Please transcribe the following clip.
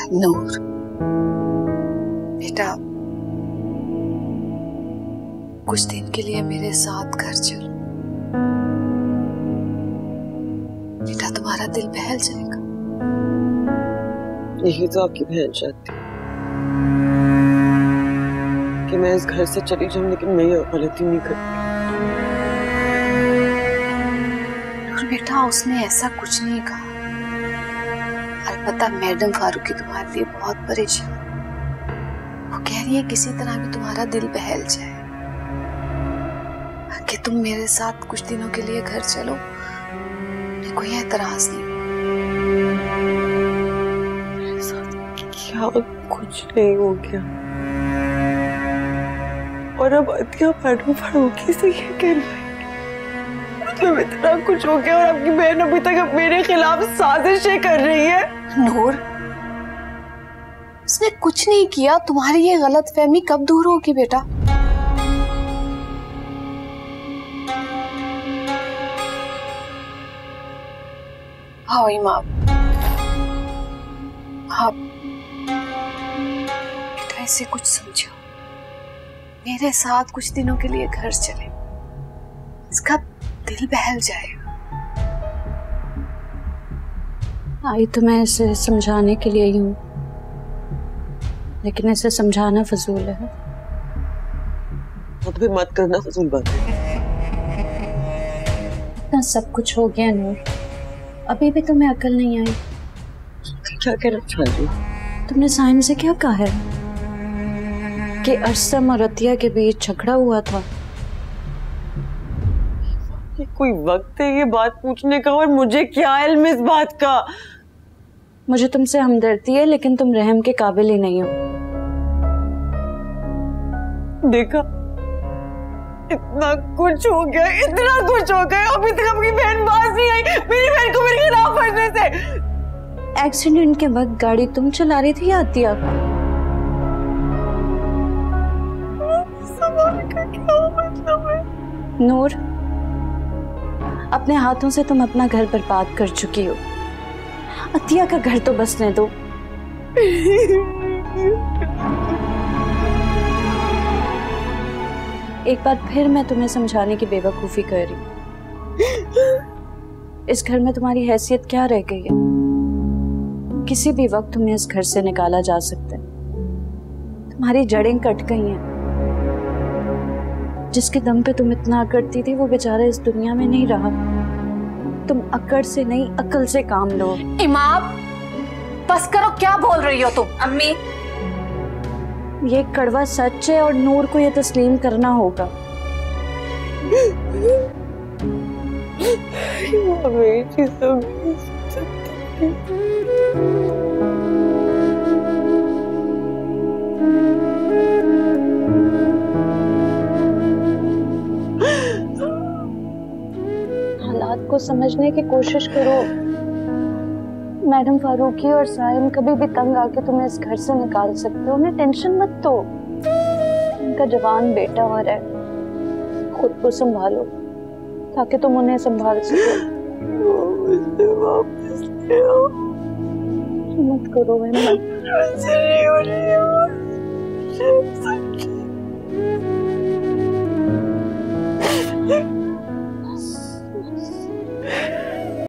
नूर बेटा, कुछ दिन के लिए मेरे साथ घर चलो बेटा, तुम्हारा दिल बहल जाएगा। यही तो आपकी बहन चाहती है कि मैं इस घर से चली जाऊं, लेकिन मैं ये गलती नहीं करती। बेटा उसने ऐसा कुछ नहीं कहा। अलबत्ता मैडम फारूकी तुम्हारे लिए बहुत परेशान, वो कह रही है किसी तरह भी तुम्हारा दिल बहल जाए कि तुम मेरे साथ कुछ दिनों के लिए घर चलो, कोई एतराज नहीं। मेरे साथ क्या कुछ नहीं हो गया, और अब अतिया मैडम फारूकी से ये कह रही है मतलब इतना कुछ हो गया, और आपकी बहन अभी तक मेरे खिलाफ साजिशें कर रही है। नूर उसने कुछ नहीं किया, तुम्हारी ये गलतफहमी कब दूर होगी बेटा? हाँ इमाम, हाँ बेटा इसे कुछ समझो, मेरे साथ कुछ दिनों के लिए घर चले, इसका दिल बहल जाएगा। आई तो मैं इसे समझाने के लिए ही हूँ, लेकिन इसे समझाना फजूल है। तो भी मत करना फजूल बात है। इतना सब कुछ हो गया नूर, अभी भी तुम्हें अकल नहीं आई। क्या कहना चाह रही हो? तुमने साइम से क्या कहा है कि अरसम और अतिया के बीच झगड़ा हुआ था? ये कोई वक्त है ये बात पूछने का, और मुझे क्या इल्म इस बात का? मुझे तुमसे हमदर्दी है, लेकिन तुम रहम के काबिल ही नहीं हो। देखा, इतना कुछ हो गया, इतना कुछ हो गया, अभी तक अपनी बहन बाज नहीं आई मेरी बहन को मेरे खिलाफ फंसने से। एक्सीडेंट के वक्त गाड़ी तुम चला रही थी या अतिया? सवाल का क्या मतलब है? नूर, अपने हाथों से तुम अपना घर बर्बाद कर चुकी हो, अतिया का घर तो बसने दो। एक बार फिर मैं तुम्हें समझाने की बेवकूफी कर रही हूँ। इस घर में तुम्हारी हैसियत क्या रह गई है? किसी भी वक्त तुम्हें इस घर से निकाला जा सकता है। तुम्हारी जड़ें कट गई हैं। जिसके दम पे तुम इतना करती थी वो बेचारा इस दुनिया में नहीं रहा। तुम अकड़ से नहीं अकल से काम लो। इमाम बस करो, क्या बोल रही हो तुम? अम्मी, ये कड़वा सच है और नूर को ये तस्लीम करना होगा। हालात को समझने की कोशिश करो। मैडम फारूकी और साइम कभी भी तंग आके तुम्हें इस घर से निकाल सकते हो, उन्हें टेंशन मत दो। उनका जवान बेटा और है, खुद को संभालो ताकि तुम उन्हें संभाल सको। मत करो हिम्मत।